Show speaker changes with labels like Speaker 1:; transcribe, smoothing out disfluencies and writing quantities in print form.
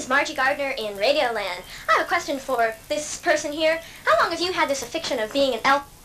Speaker 1: is Margie Gardner in Radioland. I have a question for this person here. How long have you had this affliction of being an elf